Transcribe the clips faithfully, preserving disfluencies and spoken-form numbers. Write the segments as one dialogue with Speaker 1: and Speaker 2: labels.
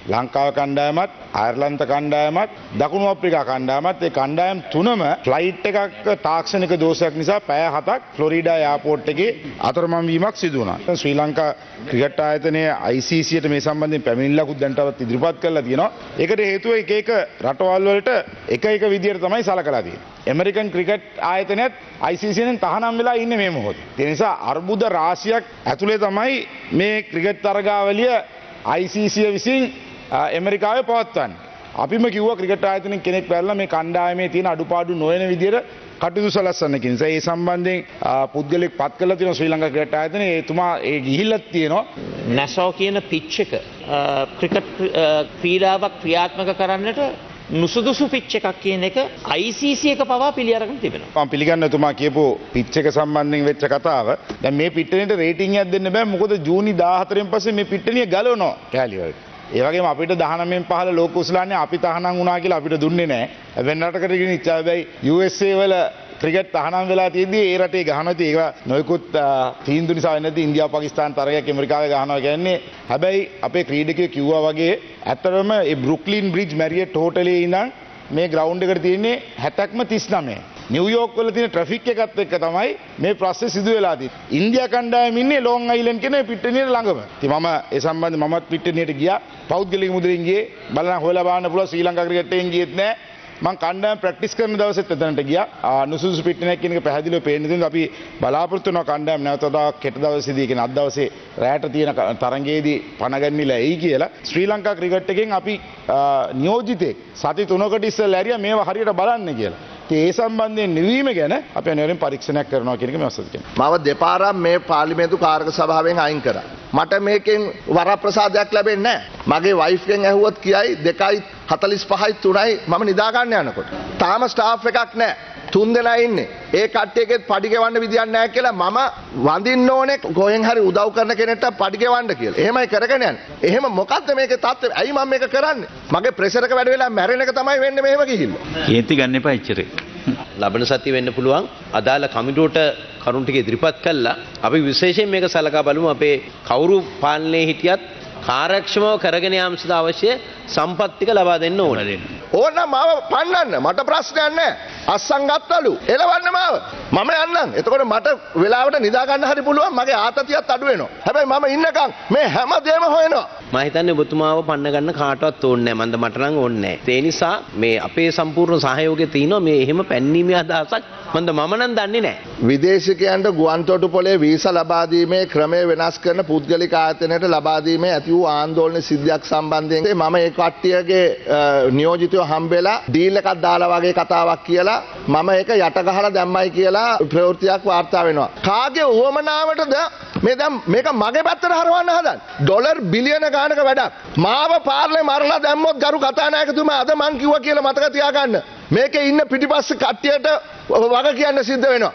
Speaker 1: ලංකාව කණ්ඩායමත් අයර්ලන්ත කණ්ඩායමත් දකුණු අප්‍රිකා කණ්ඩායමත් ඒ කණ්ඩායම් තුනම ෆ්ලයිට් එකක් තාක්ෂණික දෝෂයක් නිසා පැය හතක් ෆ්ලොරිඩා එයාපෝට් එකේ අතරමං වීමක් සිදු වුණා. ශ්‍රී ලංකා ක්‍රිකට් ආයතනයේ I C C ට මේ සම්බන්ධයෙන් පැමිණිල්ලකුත් දැන්ටවත් ඉදිරිපත් කරලා තියෙනවා. ඒකට හේතුව එක එක රටවල් වලට එක එක විදියට තමයි සලකලා තියෙන්නේ. ඇමරිකන් ක්‍රිකට් ආයතනයත් I C C නෙන් තහනම් වෙලා ඉන්නේ මේ මොහොතේ. ඒ නිසා අර්බුද රාශියක් ඇතුලේ තමයි මේ ක්‍රිකට් තරගාවලිය I C C විසින් ඇමරිකාවේ පවත්වන්නේ. අපිම කිව්වා ක්‍රිකට් ආයතනයේ කෙනෙක් වැරලා මේ කණ්ඩායමේ තියෙන අඩුපාඩු නොවන විදියට කටයුතු සලස්සන්න කියන නිසා ඒ සම්බන්ධයෙන් පුද්ගලෙක් පත් කරලා තියෙනවා ශ්‍රී ලංකා ක්‍රිකට් ආයතනයේ. එතුමා ඒ ගිහිල්ලත් තියෙනවා.
Speaker 2: නැසෝ කියන පිච් එක ක්‍රිකට් ක්‍රීඩාවක් ක්‍රියාත්මක කරන්නට නුසුදුසු පිච් එකක් කියන එක I C C එක පවා පිළි අරගෙන තිබෙනවා.
Speaker 1: මම පිළිගන්න එතුමා කියපු පිච් එක සම්බන්ධයෙන් වෙච්ච කතාව. දැන් මේ පිට්ටනියට රේටින් එකක් දෙන්න බෑ. මොකද ජූනි දාහතරෙන් පස්සේ මේ පිට්ටනිය ගලවනවා කෑලි වලට. ඒ වගේම අපිට දහනවයෙන් පහළ ලෝක කුසලාන්නේ අපි තහනම් වුණා කියලා අපිට දුන්නේ නැහැ. වෙන රටකට ගෙන ඉච්චා හැබැයි U S A වල ක්‍රිකට් තහනම් වෙලා තියෙද්දි ඒ රටේ ගහනවා තියෙ ඒක නොයෙකුත් තීන්දුව නිසා වෙන්නේ නැති ඉන්දියාව පාකිස්තාන තරගයක් ඇමරිකාවේ ගහනවා කියන්නේ. හැබැයි අපේ ක්‍රීඩකයෝ කිව්වා වගේ ඇත්තටම මේ බෘක්ලින් බ්‍රිජ් මැරියට් හෝටලේ ඉඳන් මේ ග්‍රවුන්ඩ් එකට තියෙන්නේ හැත්තක්ම තිස් නවය. නිව්යෝක් වල තියෙන ට්‍රැෆික් එකත් එක්ක තමයි මේ ප්‍රශ්නේ සිදු වෙලා තියෙන්නේ. ඉන්දියා කණ්ඩායම ඉන්නේ ලොන් අයිලන්ඩ් කියන පිට්ටනියට ළඟම. ඉතින් මම ඒ සම්බන්ධව මමත් පිට්ටනියට ගියා. පෞද්ගලික මුදලින් ගියේ. බලන්න හොයලා බලන්න පුළුවන් ශ්‍රී ලංකා ක්‍රිකට් එකෙන් ගියෙත් නෑ. මම කණ්ඩායම ප්‍රැක්ටිස් කරන දවසෙත් එතනට ගියා. නුසුසු පිට්ටනියක් කියන එක පැහැදිලිව පේන්න දෙනවා. අපි බලාපොරොත්තු වෙනවා කණ්ඩායම නැවත වතාවක් කෙට දවසේදී කියන අද දවසේ රැයට තියෙන තරඟයේදී පණ ගන්නilla එයි කියලා. ශ්‍රී ලංකා ක්‍රිකට් එකෙන් අපි නියෝජිතෙක් සති තුනකට ඉස්සෙල්ලා ඇරියා මේවා හරියට බලන්න කියලා. ඒ සම්බන්ධයෙන් නිවීම ගැන අපි අනිවාර්යෙන් පරීක්ෂණයක් කරනවා කියන එක මම අසත් කියනවා.
Speaker 3: මාව දෙපාරක් මේ පාර්ලිමේන්තු කාර්ක සභාවෙන් අයින් කරා. මට මේකෙන් වරප්‍රසාදයක් ලැබෙන්නේ නැහැ. මගේ වයිෆ් ගෙන් ඇහුවොත් කියයි දෙකයි හතලිස් පහයි තුනයි මම නිදා ගන්න යනකොට. තාම ස්ටාෆ් එකක් නැහැ. තුන් දෙනා ඉන්නේ. ඒ කට්ටියකෙත් පඩි ගෙවන්න විදියක් නැහැ කියලා මම වඳින්න ඕනේ කොහෙන් හරි උදව් කරන කෙනෙක්ට පඩි ගෙවන්න කියලා. එහෙමයි කරගෙන යන්නේ. එහෙම මොකද්ද මේකේ තත්ත්වය? ඇයි මම මේක කරන්නේ? මගේ ප්‍රෙෂර් එක වැඩි වෙලා මැරෙන එක තමයි වෙන්නේ මෙහෙම ගිහිල්ලා.
Speaker 4: කීර්ති ගන්න එපා එච්චරේ.
Speaker 5: ලබන සතිය වෙන්න පුළුවන් අදාළ කමිටුවට කරුණු ටික ඉදිරිපත් කළා. අපි විශේෂයෙන් මේක සලකා බලමු අපේ කවුරු පාලනයේ හිටියත් කාර්යක්ෂමව කරගෙන යාම සඳහා අවශ්‍ය සම්පත් ටික ලබා දෙන්න ඕන.
Speaker 3: ඕනනම් මාව පන්නන්න මට ප්‍රශ්නයක් නැහැ. අස්සන් ගත්තලු එලවන්න මාව. මම යන්නම්. එතකොට මට වෙලාවට නිදා ගන්න හරි පුළුවන්. මගේ ආතතියත් අඩු වෙනවා. හැබැයි මම ඉන්නකම් මේ හැම දෙයක්ම හොයනවා.
Speaker 5: මම හිතන්නේ ඔබතුමාව පන්න ගන්න කාටවත් ඕනේ නැහැ. මන්ද මට නම් ඕනේ නැහැ. ඒ නිසා මේ අපේ සම්පූර්ණ සහයෝගය තියෙනවා මේ එහෙම පැන්නීමේ අදහසක් මන්ද මම නම් දන්නේ නැහැ.
Speaker 3: විදේශිකයන්ට ගුවන්තොටුපොලේ වීසා ලබා දීමේ ක්‍රමය වෙනස් කරන පුද්ගලික ආයතනයට ලබා දීමේ ඇති වූ ආందోලන සිද්ධියක් සම්බන්ධයෙන් මම ඒ කට්ටියගේ නියෝජිතයෝ හම්බෙලා ඩීල් එකක් දාලා වගේ කතාවක් කියලා මම ඒක යට ගහලා දැම්මයි කියලා ප්‍රවෘත්තියක් වාර්තා වෙනවා. කාගේ උවමනාවටද මේ දැන් මේක මගේ පැත්තට හරවන්න හදන්නේ? ඩොලර් බිලියන ගානක වැඩක්. මාව පාර්ලේ මරලා දැම්මොත් ගරු කතානායකතුමා අද මං කිව්වා කියලා මතක තියාගන්න. මේකේ ඉන්න පිටිපස්සේ කට්ටියට වග කියන්න සිද්ධ වෙනවා.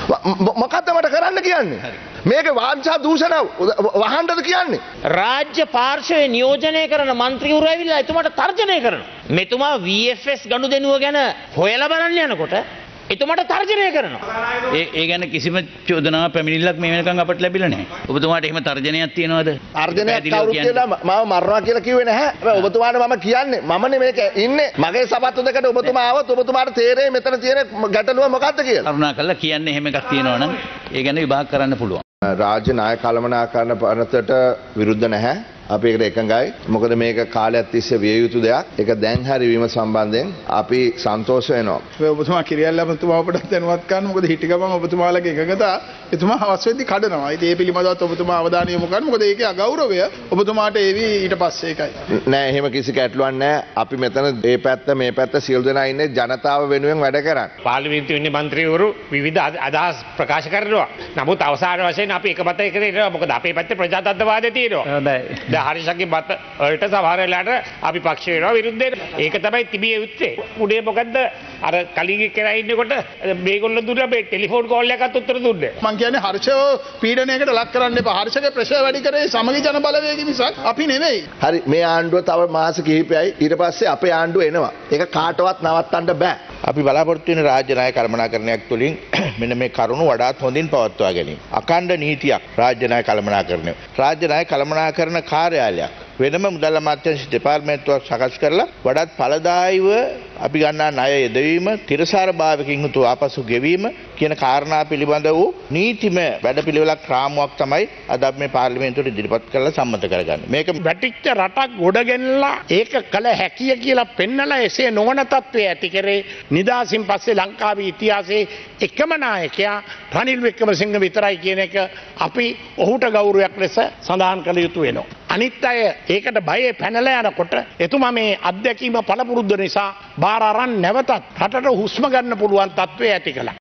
Speaker 3: මොකද්ද මට කරන්න කියන්නේ? මේක වාංචා දූෂණ වහන්නද කියන්නේ?
Speaker 2: රාජ්‍ය පාර්ශවයේ නියෝජනය කරන മന്ത്രിවරු ඇවිල්ලා එතුමාට තර්ජනය කරනවා. මෙතුමා V F S ගනුදෙනුව ගැන හොයලා බලන්න යනකොට එතුමාට තර්ජනය කරනවා.
Speaker 4: ඒ ඒ ගැන කිසිම චෝදනාවක් පැමිණිල්ලක් මේ වෙනකන් අපට ලැබිලා නැහැ. ඔබතුමාට එහෙම තර්ජනයක් තියනවද?
Speaker 3: තර්ජනයක් කවුරුත් කියලා මාව මරනවා කියලා කිව්වේ නැහැ. හැබැයි ඔබතුමාට මම කියන්නේ මමනේ මේක ඉන්නේ. මගේ සපත්තු දෙකට ඔබතුමා ආවොත් ඔබතුමාට තේරෙයි මෙතන තියෙන ගැටලුව මොකක්ද කියලා.
Speaker 4: කරුණාකරලා කියන්නේ එහෙම එකක් තියෙනවා නම් ඒ ගැන විභාග කරන්න පුළුවන්.
Speaker 3: රාජ්‍ය නායක කළමනාකරණ පනතට විරුද්ධ නැහැ. අපි ඒකට එකඟයි. මොකද මේක කාලයක් තිස්සේ විය යුතු දෙයක්. ඒක දැන් හරි වීම සම්බන්ධයෙන් අපි සන්තෝෂ වෙනවා.
Speaker 1: ඔබතුමා කිරියල්ලා ඔබතුමා අපට දැනුවත් කරන්න. මොකද හිටි ගමන් ඔබතුමාලගේ එකඟතා එතුමා හවස් වෙද්දි කඩනවා. ඉතින් ඒ පිළිබඳවත් ඔබතුමා අවධානය යොමු කරන්න. මොකද ඒකේ අගෞරවය ඔබතුමාට ඒවි ඊට පස්සේ ඒකයි.
Speaker 3: නෑ එහෙම කිසි ගැටලුවක් නෑ. අපි මෙතන මේ පැත්ත මේ පැත්ත සියලු දෙනා ඉන්නේ ජනතාව වෙනුවෙන් වැඩ කරන්නේ.
Speaker 6: පාර්ලිමේන්තුවේ ඉන්න മന്ത്രിවරු විවිධ අදහස් ප්‍රකාශ කරනවා. නමුත් අවසාන වශයෙන් අපි එක පැත්තක ඉන්නවා. මොකද අපේ පැත්තේ ප්‍රජාතන්ත්‍රවාදය තියෙනවා. හොඳයි. දැන් හරිසගේ මත වලට සමහර වෙලාවට අපි පක්ෂ වෙනවා විරුද්ධ වෙනවා. ඒක තමයි තිබිය යුත්තේ. උඩේ මොකද්ද අර කලිගේ කරා ඉන්නකොට මේගොල්ලෝ දුන්න මේ ටෙලිෆෝන් කෝල් එකකට උත්තර දුන්නේ.
Speaker 1: මං කියන්නේ හර්ෂව පීඩනයකට ලක් කරන්න එපා. හර්ෂගේ ප්‍රෙෂර් වැඩි කරේ සමගි ජන බලවේගය මිසක් අපි නෙමෙයි.
Speaker 3: හරි මේ ආණ්ඩුව තව මාස කිහිපයයි ඊට පස්සේ අපේ ආණ්ඩුව එනවා. ඒක කාටවත් නවත්තන්න බෑ.
Speaker 7: අපි බලාපොරොත්තු වෙන රාජ්‍ය නායක කළමනාකරණයක් තුළින් මෙන්න මේ කරුණු වඩාත් හොඳින් පවත්වා ගැනීම. අඛණ්ඩ නීතියක් රාජ්‍ය නායක කළමනාකරණය. රාජ්‍ය නායක කළමනාකරණ කාර්ය කාර්යාලයක් වෙනම මුදල් අමාත්‍යාංශ දෙපාර්තමේන්තුවක් සකස් කරලා වඩාත් ඵලදායීව අපි ගන්නා ණය යෙදවීම තිරසාර භාවකින් යුතු ආපසු ගෙවීම කියන කාරණා පිළිබඳ වූ නීතිමය වැඩපිළිවෙලක් රාමුවක් තමයි අද අපි මේ පාර්ලිමේන්තුවට ඉදිරිපත් කරලා සම්මත කරගන්නේ. මේක
Speaker 6: වැටිච්ච රටක් ගොඩගෙනලා ඒක කළ හැකිය කියලා පෙන්නලා එසේ නොවන තත්ත්වය ඇති කරේ නිදහසින් පස්සේ ලංකාවේ ඉතිහාසයේ එකම නායකයා රනිල් වික්‍රමසිංහ විතරයි කියන එක අපි ඔහුට ගෞරවයක් ලෙස සඳහන් කළ යුතු වෙනවා. අනිත් අය ඒකට බයේ පැනලා යනකොට එතුමා මේ අත්දැකීම පළපුරුද්ද නිසා බාර අරන් නැවතත් රටට හුස්ම ගන්න පුළුවන් තත්ත්වය ඇති කළා.